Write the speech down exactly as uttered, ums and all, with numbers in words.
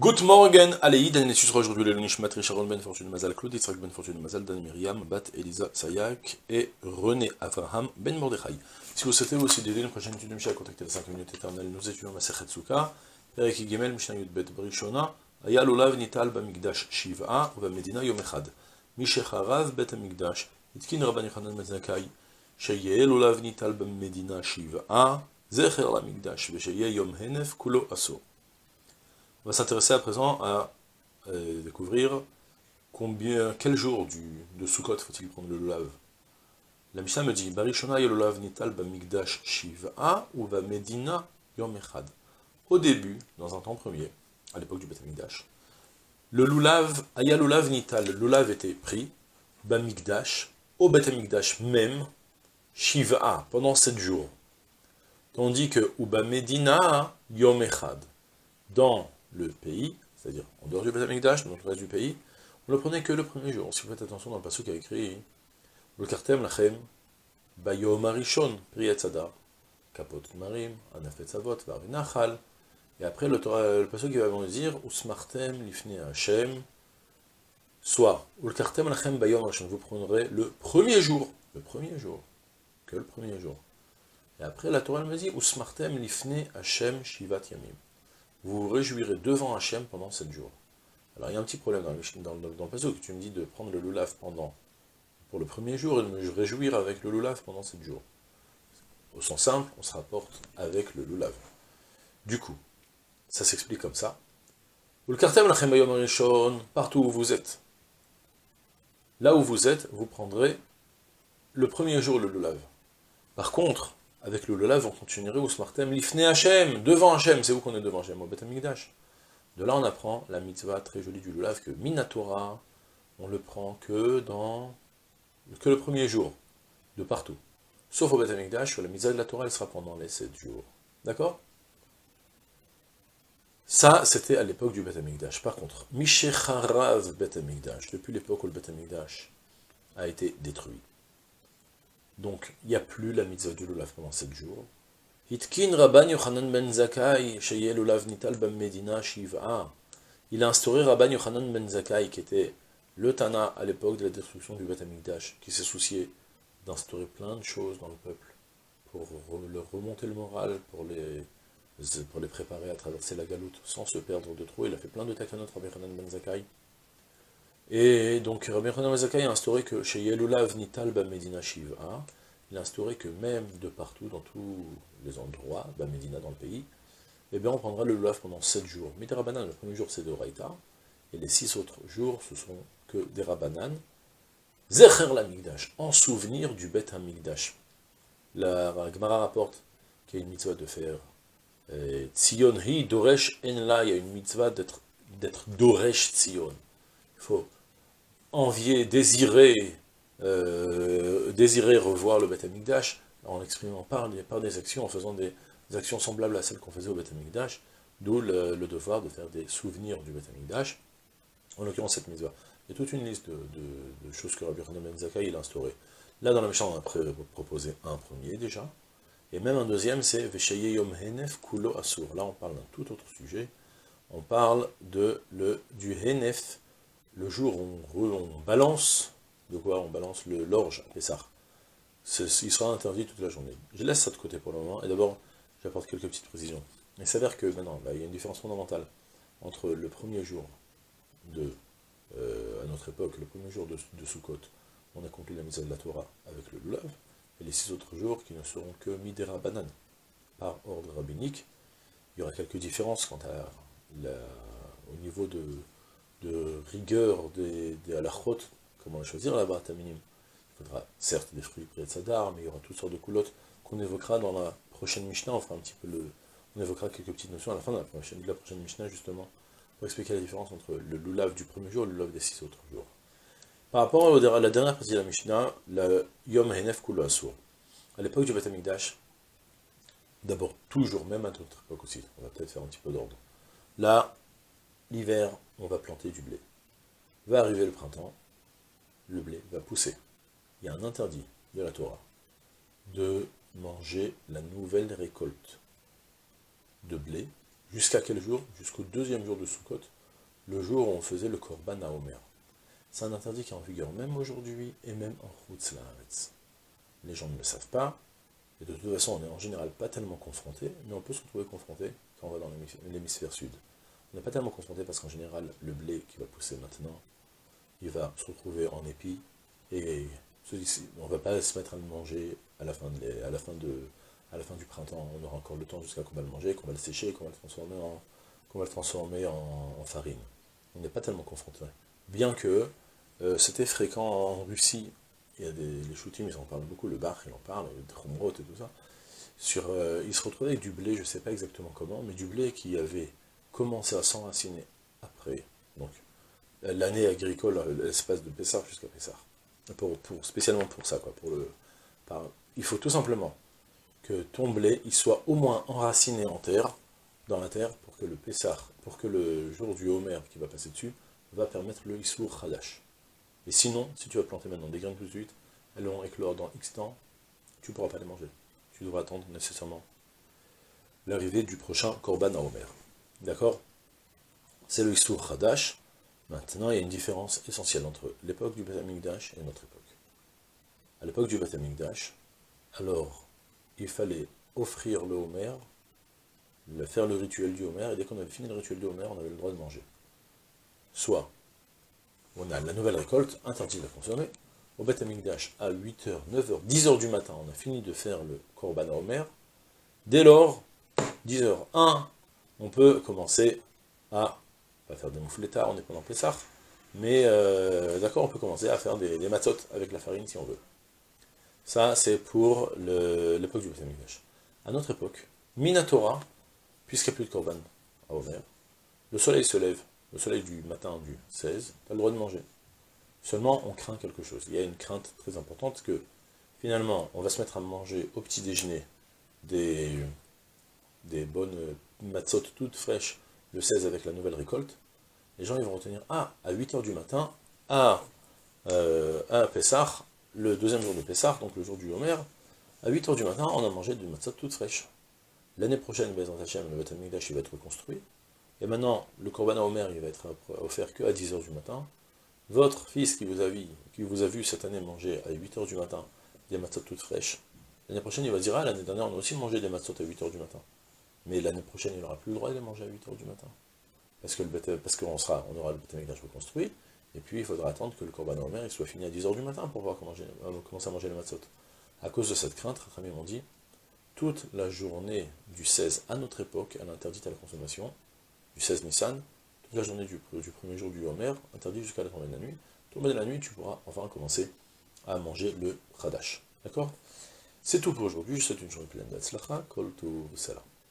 Good morning, Aleïd, on est aujourd'hui le Nishmat Sharon Ben Fortune Mazal, Claude Yitzhak Ben Fortune Mazal, Dan Myriam, Bat Elisa Sayak et René Avraham Ben Mordechai. Si vous souhaitez aussi d'aider une prochaine étude de Mishnah, contactez les cinq minutes éternelles, nous étudions Masechet Sukkah, Perek Gimel, Mishnah Yud Bet Barishona, Aya Lulav Nital Bamikdash Shiva, Uva Medina Yom Echad, Mishecharav Bet Amikdash, Itkin Rabban Yochanan Ben Zakkai, Sheye Lulav Nital Bamedina Shiva, Zecher Lamikdash, Vesheye Yom Henef Kulo Aso. On va s'intéresser à présent à euh, découvrir combien, quel jour du, de Sukkot faut-il prendre le lulav. La Mishnah me dit Barishona yelulav nital bamikdash shiva ou va medina yom echad. Au début, dans un temps premier, à l'époque du Beth Amikdash, le lulav, aya lulav nital, le lulav était pris, bamikdash, au Beth Amikdash même, shiva, pendant sept jours. Tandis que ou ba medina yom echad, dans le pays, c'est-à-dire en dehors du Beth Amikdash, dans le reste du pays, on ne le prenait que le premier jour. Si vous faites attention dans le passage qui a écrit le kartem lachem, bayom arishon, priyat sadar, kapot marim, anafet savot, varvinachal, et après le, le passage qui va nous dire, usmartem lifne Hashem, soit, ou le kartem lachem bayom arishon, vous prendrez le premier jour, le premier jour, que le premier jour. Et après la Torah me dit, usmartem lifne Hashem shivat yamim. Vous vous réjouirez devant Hachem pendant sept jours. Alors il y a un petit problème dans le, dans le, dans le passage, tu me dis de prendre le lulav pendant, pour le premier jour, et de me réjouir avec le lulav pendant sept jours. Au sens simple, on se rapporte avec le lulav. Du coup, ça s'explique comme ça. Partout où vous êtes, là où vous êtes, vous prendrez le premier jour le lulav. Par contre, avec le lulav, on continuerait au smartem lifne Hashem, devant Hashem, c'est où qu'on est devant Hashem, au Beth Amikdash. De là, on apprend la mitzvah très jolie du lulav, que Minatora, on le prend que dans que le premier jour, de partout. Sauf au Beth Amikdash, la mitzvah de la Torah, elle sera pendant les sept jours. D'accord? Ça, c'était à l'époque du Beth Amikdash. Par contre, Mishecharav Beth Amikdash, depuis l'époque où le Beth Amikdash a été détruit. Donc, il n'y a plus la mitzvah du lulav pendant sept jours. Hitkin Rabban Yochanan ben Zakkai, Sheye lulav nital bam medina shiva. Il a instauré Rabban Yochanan ben Zakkai, qui était le Tana à l'époque de la destruction du Beth Amikdash, qui s'est soucié d'instaurer plein de choses dans le peuple, pour leur remonter le moral, pour les, pour les préparer à traverser la galoute, sans se perdre de trop. Il a fait plein de takanot, Rabban Yochanan ben Zakkai. Et donc, Rabbi Yochanan ben Zakkai a instauré que chez Yelulav Nital Bamedina Shiva, il a instauré que même de partout, dans tous les endroits, Bamedina dans le pays, eh bien on prendra le lulav pendant sept jours. Mais des Rabbanan, le premier jour c'est de Raïta, et les six autres jours ce sont que des Rabbanan. Zecher l'Amikdash, en souvenir du Bet Hamikdash. La Gemara rapporte qu'il y a une mitzvah de faire Tzion hi Doresh Enla, il y a une mitzvah d'être Doresh Tzion. Il faut envier, désirer, euh, désirer revoir le Beth Amikdash, en l'exprimant par, par des actions, en faisant des, des actions semblables à celles qu'on faisait au Beth Amikdash, d'où le, le devoir de faire des souvenirs du Beth Amikdash, en l'occurrence cette mitzvah. Il y a toute une liste de, de, de choses que Rabbi Yochanan ben Zakkai a instaurées. Là, dans la Mishnah, on a proposé un premier déjà, et même un deuxième, c'est Vesheye Yom Henef Kulo Asur. Là, on parle d'un tout autre sujet. On parle de, le, du Henef, le jour où on, on balance, de quoi on balance l'orge à Pessah. Il sera interdit toute la journée. Je laisse ça de côté pour le moment, et d'abord, j'apporte quelques petites précisions. Il s'avère que maintenant, là, il y a une différence fondamentale entre le premier jour de, euh, à notre époque, le premier jour de, de Sukkot, on accomplit la mitzvah de la Torah avec le lulav, et les six autres jours qui ne seront que midera banan, par ordre rabbinique. Il y aura quelques différences quant à la, au niveau de de rigueur des, des halachot, comment choisir la bata minime. Il faudra certes des fruits près de sadar, mais il y aura toutes sortes de coulottes qu'on évoquera dans la prochaine Mishnah. On fera un petit peu le, on évoquera quelques petites notions à la fin de la prochaine, de la prochaine Mishnah, justement, pour expliquer la différence entre le lulav du premier jour et le lulav des six autres jours. Par rapport à la dernière partie de la Mishnah, la Yom Henef Kulo Asur. À l'époque du Beth Amikdash, d'abord, toujours, même à notre époque aussi, on va peut-être faire un petit peu d'ordre. Là, l'hiver, on va planter du blé. Va arriver le printemps, le blé va pousser. Il y a un interdit de la Torah de manger la nouvelle récolte de blé Jusqu'à quel jour? Jusqu'au deuxième jour de Sukkot, le jour où on faisait le Korban HaOmer. C'est un interdit qui est en vigueur même aujourd'hui et même en Chutz La'aretz. Les gens ne le savent pas, et de toute façon on n'est en général pas tellement confronté, mais on peut se retrouver confronté quand on va dans l'hémisphère sud. On n'est pas tellement confronté parce qu'en général, le blé qui va pousser maintenant, il va se retrouver en épi, et on ne va pas se mettre à le manger à la fin, de, à la fin, de, à la fin du printemps. On aura encore le temps jusqu'à qu'on va le manger, qu'on va le sécher, qu'on va le transformer en, qu'on va le transformer en, en farine. On n'est pas tellement confronté. Bien que euh, c'était fréquent en Russie, il y a des, les shootim, ils en parlent beaucoup, le bar, il en parle, le khumrot et tout ça. Sur, euh, ils se retrouvaient avec du blé, je ne sais pas exactement comment, mais du blé qui avait commencé à s'enraciner après, donc l'année agricole, l'espace de Pessah jusqu'à Pessah. Pour, pour, spécialement pour ça, quoi. Pour le, par, il faut tout simplement que ton blé il soit au moins enraciné en terre, dans la terre, pour que le Pessah, pour que le jour du Homer qui va passer dessus, va permettre le Issour Khadash. Et sinon, si tu vas planter maintenant des graines tout de suite, elles vont éclore dans X temps, tu ne pourras pas les manger. Tu devras attendre nécessairement l'arrivée du prochain Korban HaOmer. D'accord? C'est le Issour Khadash. Maintenant, il y a une différence essentielle entre l'époque du Beth Amikdash et notre époque. À l'époque du Beth Amikdash, alors, il fallait offrir le Homer, faire le rituel du Homer, et dès qu'on avait fini le rituel du Homer, on avait le droit de manger. Soit, on a la nouvelle récolte, interdit de la consommer. Au Beth Amikdash, à huit heures, neuf heures, dix heures du matin, on a fini de faire le Korban HaOmer. Dès lors, dix heures un, on peut commencer à, pas faire des moufletas, on est pendant Pessah, mais euh, d'accord, on peut commencer à faire des, des matzot avec la farine si on veut. Ça, c'est pour l'époque du Beth Amikdash. À notre époque, Minatora, puisqu'il n'y a plus de Korban HaOmer, le soleil se lève, le soleil du matin du seize, tu as le droit de manger. Seulement, on craint quelque chose. Il y a une crainte très importante que, finalement, on va se mettre à manger au petit déjeuner des, des bonnes matzot toutes fraîches le seize avec la nouvelle récolte. Les gens ils vont retenir, ah, à huit heures du matin, à, euh, à Pessah, le deuxième jour de Pessah, donc le jour du Homer, à huit heures du matin, on a mangé du matzot toutes fraîches. L'année prochaine, Bezrat Hashem, le Beth Amikdash, il va être reconstruit. Et maintenant, le Korban HaOmer, il va être offert que à dix heures du matin. Votre fils qui vous a vu, qui vous a vu cette année manger à huit heures du matin des matzot toutes fraîches, l'année prochaine, il va dire, ah, l'année dernière, on a aussi mangé des matzot à huit heures du matin. Mais l'année prochaine, il n'aura plus le droit de les manger à huit heures du matin. Parce que le parce qu'on sera, on aura le Beth Amikdash reconstruit, et puis il faudra attendre que le Korban HaOmer il soit fini à dix heures du matin pour pouvoir commencer à manger les matzot. À cause de cette crainte, Rachamim m'ont dit, toute la journée du seize à notre époque, elle est interdite à la consommation, du seize Nissan, toute la journée du, du premier jour du Homer, interdite jusqu'à la tombée de la nuit. Tombée de la nuit, tu pourras enfin commencer à manger le Khadash. D'accord? C'est tout pour aujourd'hui, je vous souhaite une journée pleine d'Atzlacha, Kol Tov Salam.